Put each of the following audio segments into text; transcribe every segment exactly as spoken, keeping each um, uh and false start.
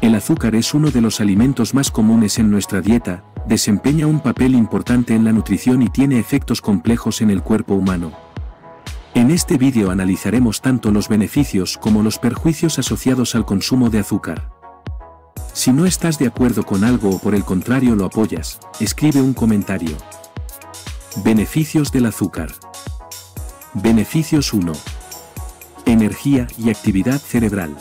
El azúcar es uno de los alimentos más comunes en nuestra dieta, desempeña un papel importante en la nutrición y tiene efectos complejos en el cuerpo humano. En este vídeo analizaremos tanto los beneficios como los perjuicios asociados al consumo de azúcar. Si no estás de acuerdo con algo o por el contrario lo apoyas, escribe un comentario. Beneficios del azúcar. Beneficios uno. Energía y actividad cerebral.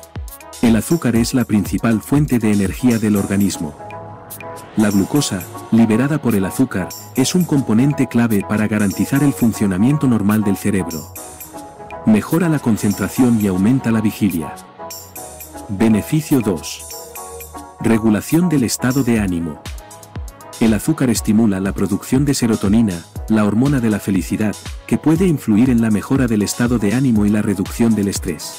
El azúcar es la principal fuente de energía del organismo. La glucosa, liberada por el azúcar, es un componente clave para garantizar el funcionamiento normal del cerebro. Mejora la concentración y aumenta la vigilia. Beneficio dos. Regulación del estado de ánimo. El azúcar estimula la producción de serotonina, la hormona de la felicidad, que puede influir en la mejora del estado de ánimo y la reducción del estrés.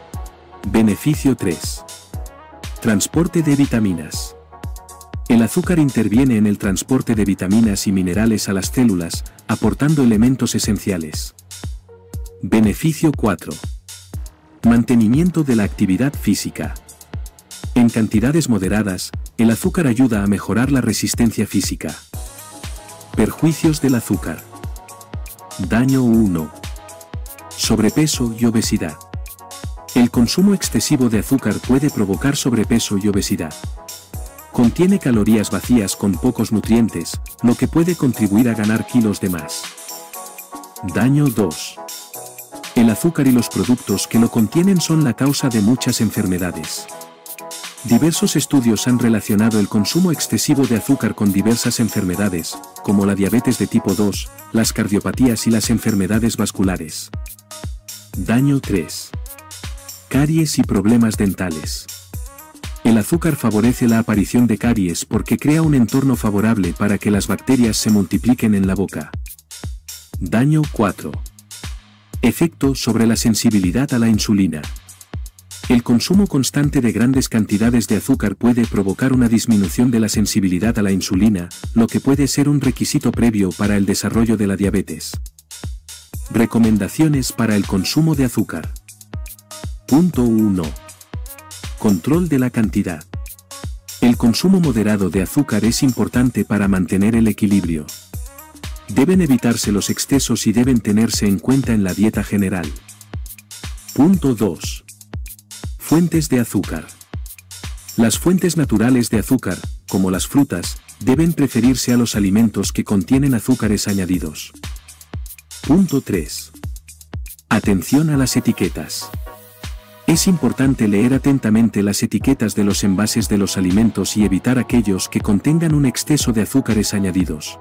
Beneficio tres. Transporte de vitaminas. El azúcar interviene en el transporte de vitaminas y minerales a las células, aportando elementos esenciales. Beneficio cuatro. Mantenimiento de la actividad física. En cantidades moderadas, el azúcar ayuda a mejorar la resistencia física. Perjuicios del azúcar. Daño uno. Sobrepeso y obesidad. El consumo excesivo de azúcar puede provocar sobrepeso y obesidad. Contiene calorías vacías con pocos nutrientes, lo que puede contribuir a ganar kilos de más. Daño dos. El azúcar y los productos que lo contienen son la causa de muchas enfermedades. Diversos estudios han relacionado el consumo excesivo de azúcar con diversas enfermedades, como la diabetes de tipo dos, las cardiopatías y las enfermedades vasculares. Daño tres. Caries y problemas dentales. El azúcar favorece la aparición de caries porque crea un entorno favorable para que las bacterias se multipliquen en la boca. Daño cuatro. Efecto sobre la sensibilidad a la insulina. El consumo constante de grandes cantidades de azúcar puede provocar una disminución de la sensibilidad a la insulina, lo que puede ser un requisito previo para el desarrollo de la diabetes. Recomendaciones para el consumo de azúcar. Punto uno. Control de la cantidad. El consumo moderado de azúcar es importante para mantener el equilibrio. Deben evitarse los excesos y deben tenerse en cuenta en la dieta general. Punto dos. Fuentes de azúcar. Las fuentes naturales de azúcar, como las frutas, deben preferirse a los alimentos que contienen azúcares añadidos. Punto tres. Atención a las etiquetas. Es importante leer atentamente las etiquetas de los envases de los alimentos y evitar aquellos que contengan un exceso de azúcares añadidos.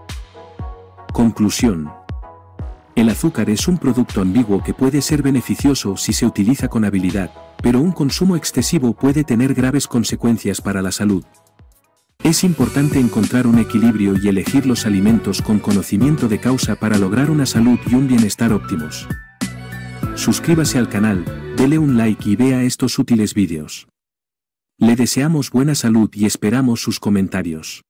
Conclusión. El azúcar es un producto ambiguo que puede ser beneficioso si se utiliza con habilidad, pero un consumo excesivo puede tener graves consecuencias para la salud. Es importante encontrar un equilibrio y elegir los alimentos con conocimiento de causa para lograr una salud y un bienestar óptimos. Suscríbase al canal, dele un like y vea estos útiles vídeos. Le deseamos buena salud y esperamos sus comentarios.